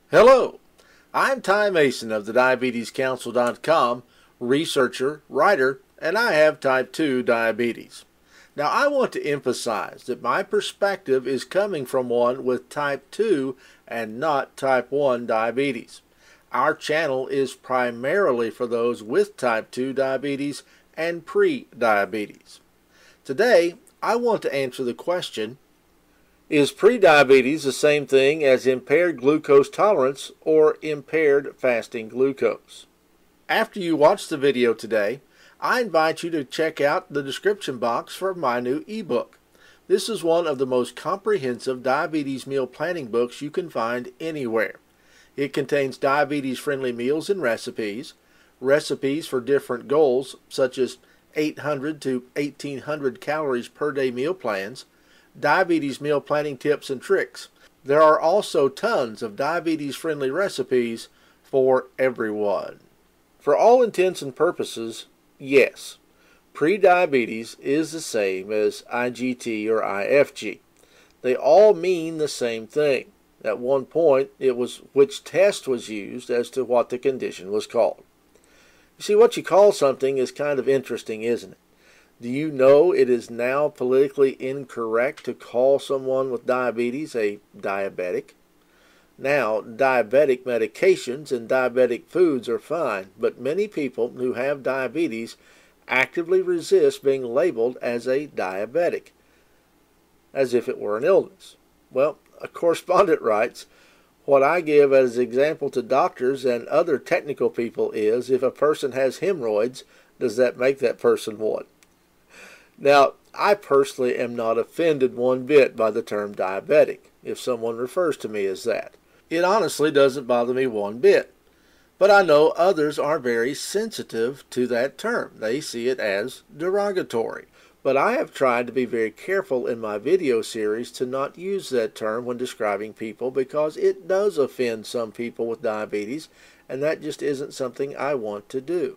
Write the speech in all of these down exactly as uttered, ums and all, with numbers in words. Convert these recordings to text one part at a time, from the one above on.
Hello, I'm Ty Mason of the diabetes council dot com, researcher, writer, and I have type two diabetes. Now I want to emphasize that my perspective is coming from one with type two and not type one diabetes. Our channel is primarily for those with type two diabetes and pre-diabetes. Today, I want to answer the question, is prediabetes the same thing as impaired glucose tolerance or impaired fasting glucose? After you watch the video today, I invite you to check out the description box for my new ebook. This is one of the most comprehensive diabetes meal planning books you can find anywhere. It contains diabetes-friendly meals and recipes, recipes for different goals such as eight hundred to eighteen hundred calories per day meal plans, diabetes meal planning tips and tricks. There are also tons of diabetes-friendly recipes for everyone. For all intents and purposes, yes, prediabetes is the same as I G T or I F G. They all mean the same thing. At one point, it was which test was used as to what the condition was called. You see, what you call something is kind of interesting, isn't it? Do you know it is now politically incorrect to call someone with diabetes a diabetic? Now, diabetic medications and diabetic foods are fine, but many people who have diabetes actively resist being labeled as a diabetic, as if it were an illness. Well, a correspondent writes, what I give as an example to doctors and other technical people is, if a person has hemorrhoids, does that make that person one? Now, I personally am not offended one bit by the term diabetic, if someone refers to me as that. It honestly doesn't bother me one bit. But I know others are very sensitive to that term. They see it as derogatory. But I have tried to be very careful in my video series to not use that term when describing people because it does offend some people with diabetes, and that just isn't something I want to do.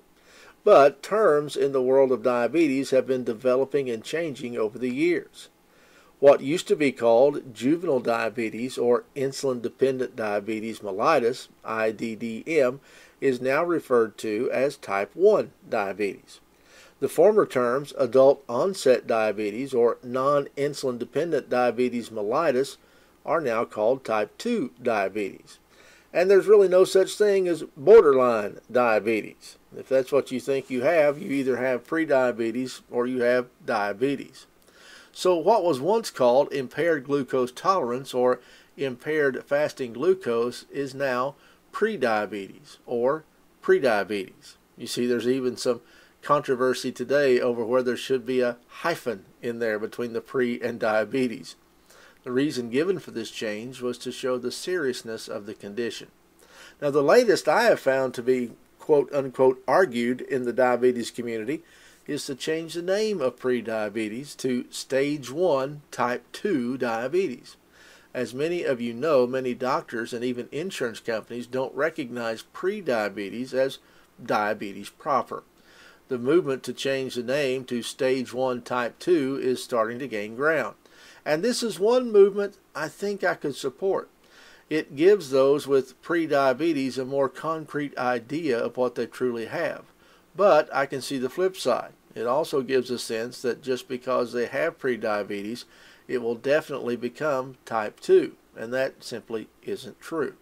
But terms in the world of diabetes have been developing and changing over the years. What used to be called juvenile diabetes or insulin-dependent diabetes mellitus, I D D M, is now referred to as type one diabetes. The former terms, adult onset diabetes or non-insulin dependent diabetes mellitus, are now called type two diabetes. And there's really no such thing as borderline diabetes. If that's what you think you have, you either have prediabetes or you have diabetes. So what was once called impaired glucose tolerance or impaired fasting glucose is now prediabetes or prediabetes. You see, there's even some controversy today over whether there should be a hyphen in there between the pre and diabetes. The reason given for this change was to show the seriousness of the condition. Now, the latest I have found to be quote-unquote argued in the diabetes community is to change the name of prediabetes to stage one type two diabetes. As many of you know, many doctors and even insurance companies don't recognize prediabetes as diabetes proper. The movement to change the name to stage one type two is starting to gain ground. And this is one movement I think I could support. It gives those with prediabetes a more concrete idea of what they truly have. But I can see the flip side. It also gives a sense that just because they have prediabetes, it will definitely become type two. And that simply isn't true.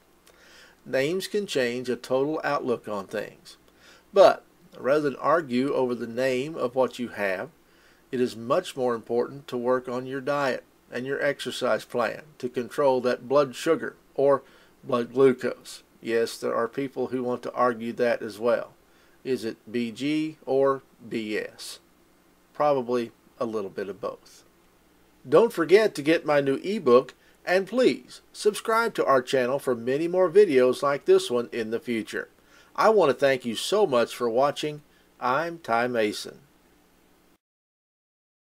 Names can change a total outlook on things. But rather than argue over the name of what you have, it is much more important to work on your diet and your exercise plan to control that blood sugar or blood glucose. Yes, there are people who want to argue that as well. Is it B G or B S? Probably a little bit of both. Don't forget to get my new ebook, and please subscribe to our channel for many more videos like this one in the future. I want to thank you so much for watching. I'm Ty Mason.